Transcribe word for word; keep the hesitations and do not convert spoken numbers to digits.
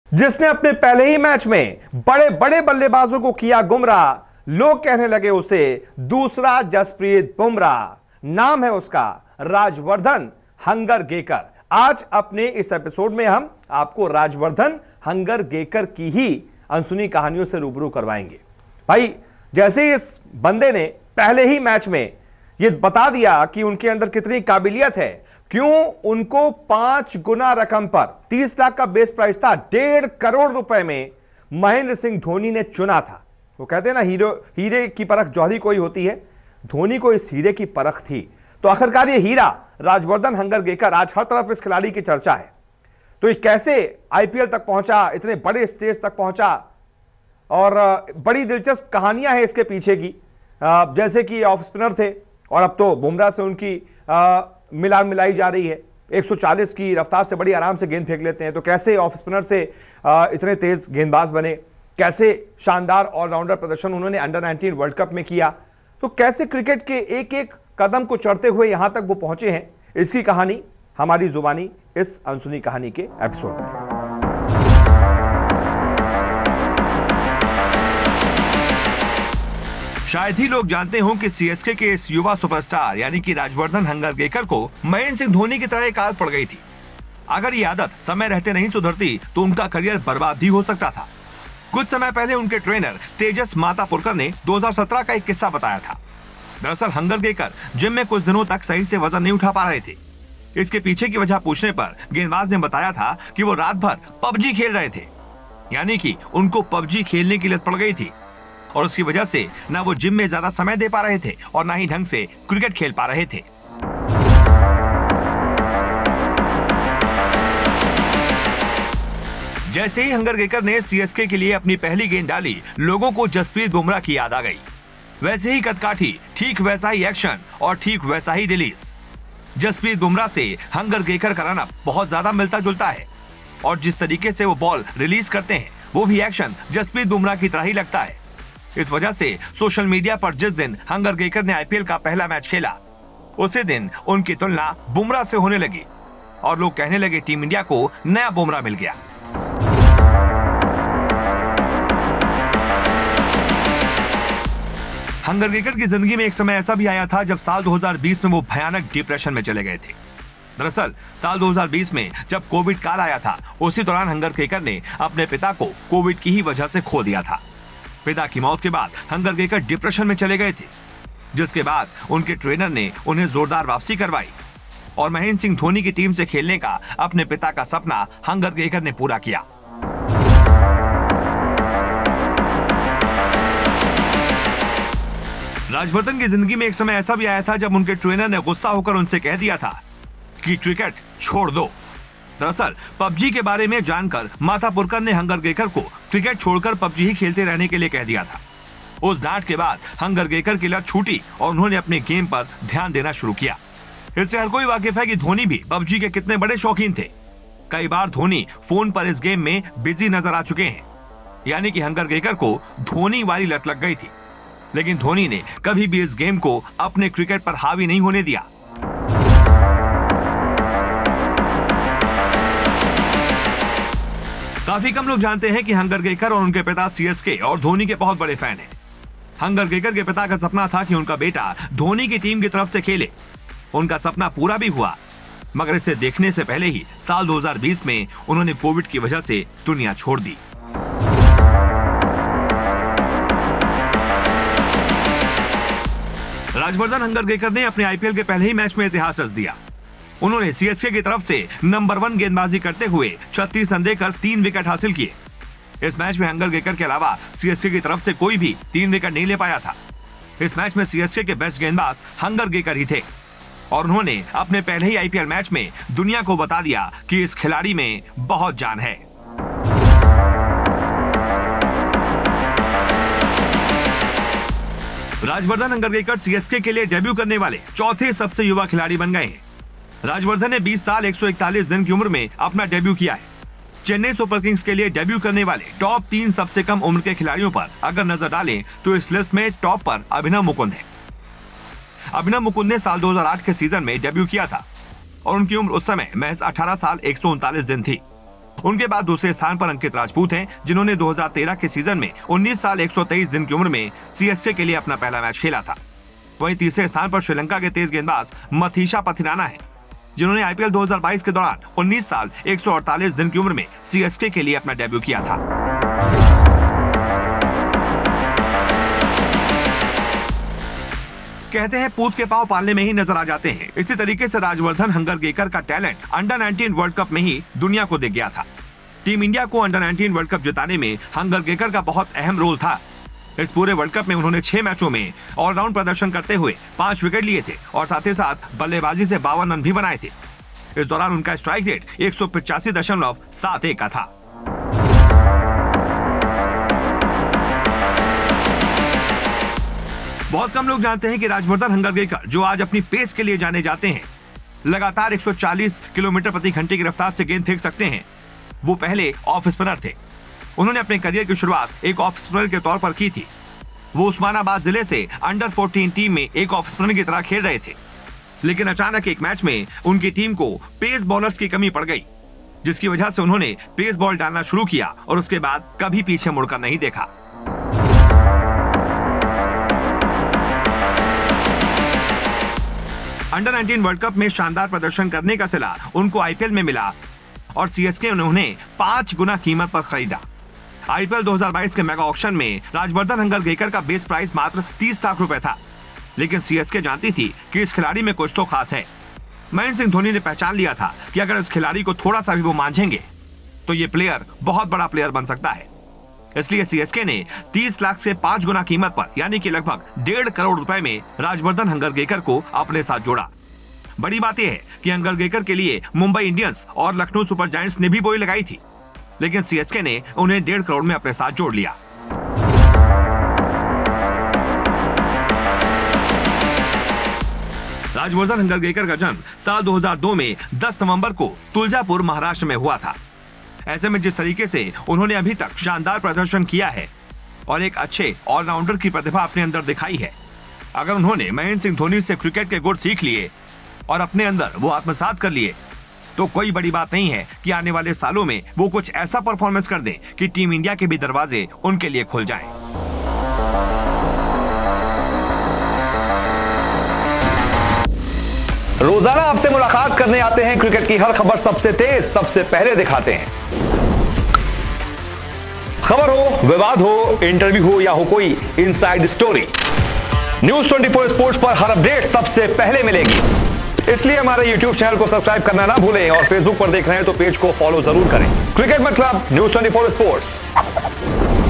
जिसने अपने पहले ही मैच में बड़े बड़े बल्लेबाजों को किया गुमराह, लोग कहने लगे उसे दूसरा जसप्रीत बुमराह। नाम है उसका राजवर्धन हंगरगेकर। आज अपने इस एपिसोड में हम आपको राजवर्धन हंगरगेकर की ही अनसुनी कहानियों से रूबरू करवाएंगे। भाई, जैसे इस बंदे ने पहले ही मैच में यह बता दिया कि उनके अंदर कितनी काबिलियत है, क्यों उनको पांच गुना रकम पर तीस लाख का बेस प्राइस था, डेढ़ करोड़ रुपए में महेंद्र सिंह धोनी ने चुना था। वो कहते हैं ना, हीरो हीरे की परख जौहरी कोई होती है, धोनी को इस हीरे की परख थी। तो आखिरकार ये हीरा राजवर्धन हंगरगेकर, आज हर तरफ इस खिलाड़ी की चर्चा है। तो ये कैसे आईपीएल तक पहुंचा, इतने बड़े स्टेज तक पहुंचा, और बड़ी दिलचस्प कहानियां हैं इसके पीछे की। जैसे कि ऑफ स्पिनर थे और अब तो बुमराह से उनकी मिलान मिलाई जा रही है। एक सौ चालीस की रफ्तार से बड़ी आराम से गेंद फेंक लेते हैं। तो कैसे ऑफ स्पिनर से इतने तेज गेंदबाज बने, कैसे शानदार ऑलराउंडर प्रदर्शन उन्होंने अंडर नाइनटीन वर्ल्ड कप में किया, तो कैसे क्रिकेट के एक एक कदम को चढ़ते हुए यहां तक वो पहुंचे हैं, इसकी कहानी हमारी जुबानी इस अनसुनी कहानी के एपिसोड में। शायद ही लोग जानते हों कि सीएसके के इस युवा सुपरस्टार यानी कि राजवर्धन हंगरगेकर को महेंद्र सिंह धोनी की तरह एक आदत पड़ गई थी। अगर ये आदत समय रहते नहीं सुधरती तो उनका करियर बर्बाद भी हो सकता था। कुछ समय पहले उनके ट्रेनर तेजस मातापुरकर ने दो हज़ार सत्रह का एक किस्सा बताया था। दरअसल हंगरगेकर जिम में कुछ दिनों तक सही से वजन नहीं उठा पा रहे थे। इसके पीछे की वजह पूछने पर गेंदबाज ने बताया था कि वो रात भर पबजी खेल रहे थे, यानी कि उनको पबजी खेलने की लत पड़ गई थी और उसकी वजह से ना वो जिम में ज्यादा समय दे पा रहे थे और ना ही ढंग से क्रिकेट खेल पा रहे थे। जैसे ही हंगरगेकर ने सीएसके के लिए अपनी पहली गेंद डाली, लोगों को जसप्रीत बुमराह की याद आ गई। वैसे ही कदकाठी, ठीक वैसा ही एक्शन और ठीक वैसा ही रिलीज। जसप्रीत बुमराह से हंगरगेकर का रनअप बहुत ज्यादा मिलता जुलता है और जिस तरीके से वो बॉल रिलीज करते हैं वो भी एक्शन जसप्रीत बुमराह की तरह ही लगता है। इस वजह से सोशल मीडिया पर जिस दिन हंगरगेकर ने आईपीएल का पहला मैच खेला, उसी दिन उनकी तुलना बुमराह से होने लगी और लोग कहने लगे टीम इंडिया को नया बुमराह मिल गया। हंगरगेकर की जिंदगी में एक समय ऐसा भी आया था जब साल दो हज़ार बीस में वो भयानक डिप्रेशन में चले गए थे। दरअसल साल दो हज़ार बीस में जब कोविड काल आया था, उसी दौरान हंगरगेकर ने अपने पिता को कोविड की ही वजह से खो दिया था। पिता की मौत के बाद हंगरगेकर डिप्रेशन में चले गए थे, जिसके बाद उनके ट्रेनर ने उन्हें जोरदार वापसी करवाई और महेंद्र सिंह धोनी की टीम से खेलने का अपने पिता का सपना हंगरगेकर ने पूरा किया। राजवर्धन की जिंदगी में एक समय ऐसा भी आया था जब उनके ट्रेनर ने गुस्सा होकर उनसे कह दिया था कि क्रिकेट छोड़ दो। दरअसल पबजी के बारे में जानकर मातापुरकर ने हंगरगेकर को क्रिकेट छोड़कर पबजी ही खेलते रहने के लिए कह दिया था। उस डांट के बाद हंगरगेकर की लत छूटी और उन्होंने अपने गेम पर ध्यान देना शुरू किया। इससे हर कोई वाकिफ है कि धोनी भी पबजी के कितने बड़े शौकीन थे। कई बार धोनी फोन पर इस गेम में बिजी नजर आ चुके हैं, यानी कि हंगरगेकर को धोनी वाली लत लग गई थी, लेकिन धोनी ने कभी भी इस गेम को अपने क्रिकेट पर हावी नहीं होने दिया। काफी कम लोग जानते हैं कि हंगरगेकर और उनके पिता सीएसके और धोनी के बहुत बड़े फैन हैं। हंगरगेकर के पिता का सपना था कि उनका बेटा धोनी की टीम की तरफ से खेले। उनका सपना पूरा भी हुआ, मगर इसे देखने से पहले ही साल दो हज़ार बीस में उन्होंने कोविड की वजह से दुनिया छोड़ दी। राजवर्धन हंगरगेकर ने अपने आईपीएल के पहले ही मैच में इतिहास रच दिया। उन्होंने सीएसके की तरफ से नंबर वन गेंदबाजी करते हुए छत्तीस रन देकर तीन विकेट हासिल किए। इस मैच में हंगरगेकर के अलावा सीएसके की तरफ से कोई भी तीन विकेट नहीं ले पाया था। इस मैच में सीएसके के बेस्ट गेंदबाज हंगरगेकर ही थे और उन्होंने अपने पहले ही आईपीएल मैच में दुनिया को बता दिया कि इस खिलाड़ी में बहुत जान है। राजवर्धन हंगरगेकर सीएसके के लिए डेब्यू करने वाले चौथे सबसे युवा खिलाड़ी बन गए हैं। राजवर्धन ने बीस साल एक सौ इकतालीस दिन की उम्र में अपना डेब्यू किया है। चेन्नई सुपर किंग्स के लिए डेब्यू करने वाले टॉप तीन सबसे कम उम्र के खिलाड़ियों पर अगर नजर डालें तो इस लिस्ट में टॉप पर अभिनव मुकुंद है। अभिनव मुकुंद ने साल दो हज़ार आठ के सीजन में डेब्यू किया था और उनकी उम्र उस समय महज अठारह साल एक सौ उनतालीस दिन थी। उनके बाद दूसरे स्थान पर अंकित राजपूत हैं, जिन्होंने दो हज़ार तेरह के सीजन में उन्नीस साल एक सौ तेईस दिन की उम्र में सीएसके के लिए अपना पहला मैच खेला था। वहीं तीसरे स्थान पर श्रीलंका के तेज गेंदबाज मथीशा पथिराना है, जिन्होंने आईपीएल दो हज़ार बाईस के दौरान उन्नीस साल एक सौ अड़तालीस दिन की उम्र में सीएसके के लिए अपना डेब्यू किया था। कहते हैं पूत के पांव पालने में ही नजर आ जाते हैं। इसी तरीके से राजवर्धन हंगरगेकर का talent under nineteen world cup में ही दुनिया को दिख गया था। टीम इंडिया को अंडर नाइनटीन वर्ल्ड कप जिताने में हंगरगेकर का बहुत अहम रोल था। इस पूरे वर्ल्ड कप में उन्होंने छह मैचों में ऑलराउंड प्रदर्शन करते हुए पांच विकेट लिए थे और साथ ही साथ बल्लेबाजी से बावन रन भी बनाए थे। इस दौरान उनका स्ट्राइक रेट एक सौ पिचासी दशमलव सात एक का था। बहुत कम लोग जानते हैं कि राजवर्धन हंगरगेकर, जो आज अपनी पेस के लिए जाने जाते हैं, लगातार एक सौ चालीस किलोमीटर प्रति घंटे की रफ्तार से गेंद फेंक सकते हैं। वो पहले ऑफ स्पिनर थे। उन्होंने अपने करियर की शुरुआत एक ऑफ स्पिनर के तौर पर की थी। वो उस्मानाबाद जिले से अंडर चौदह टीम में एक ऑफ स्पिनर की तरह खेल रहे थे, लेकिन अचानक एक मैच में उनकी टीम को पेस बॉलर्स की कमी पड़ गई, जिसकी वजह से उन्होंने पेस बॉल डालना शुरू किया और उसके बाद कभी पीछे मुड़कर नहीं देखा। अंडर नाइनटीन वर्ल्ड कप में शानदार प्रदर्शन करने का सिला उनको आईपीएल में मिला और सीएसके ने उन्हें पांच गुना कीमत पर खरीदा। आईपीएल दो हज़ार बाईस के मेगा ऑक्शन में राजवर्धन हंगरगेकर का बेस प्राइस मात्र तीस लाख रुपए था, लेकिन सीएसके जानती थी कि इस खिलाड़ी में कुछ तो खास है। महेंद्र सिंह धोनी ने पहचान लिया था कि अगर इस खिलाड़ी को थोड़ा सा भी वो मांझेंगे तो ये प्लेयर बहुत बड़ा प्लेयर बन सकता है। इसलिए सीएसके ने तीस लाख से पांच गुना कीमत पर, यानी कि लगभग डेढ़ करोड़ रुपए में राजवर्धन हंगरगेकर को अपने साथ जोड़ा। बड़ी बात यह है कि हंगरगेकर के लिए मुंबई इंडियंस और लखनऊ सुपर जायंट्स ने भी बोली लगाई थी, लेकिन सीएसके ने उन्हें डेढ़ करोड़ में अपने साथ जोड़ लिया। राजवर्धन हंगरगेकर का जन्म साल दो हज़ार दो में दस नवंबर को तुलजापुर, महाराष्ट्र में हुआ था। ऐसे में जिस तरीके से उन्होंने अभी तक शानदार प्रदर्शन किया है और एक अच्छे ऑलराउंडर की प्रतिभा अपने अंदर दिखाई है, अगर उन्होंने महेंद्र सिंह धोनी से क्रिकेट के गुण सीख लिए और अपने अंदर वो आत्मसात कर लिए, तो कोई बड़ी बात नहीं है कि आने वाले सालों में वो कुछ ऐसा परफॉर्मेंस कर दें कि टीम इंडिया के भी दरवाजे उनके लिए खुल जाएं। रोजाना आपसे मुलाकात करने आते हैं, क्रिकेट की हर खबर सबसे तेज, सबसे पहले दिखाते हैं। खबर हो, विवाद हो, इंटरव्यू हो या हो कोई इनसाइड स्टोरी, न्यूज़ चौबीस स्पोर्ट्स पर हर अपडेट सबसे पहले मिलेगी। इसलिए हमारे यूट्यूब चैनल को सब्सक्राइब करना ना भूलें और फेसबुक पर देख रहे हैं तो पेज को फॉलो जरूर करें। क्रिकेट मतलब न्यूज़ चौबीस स्पोर्ट्स।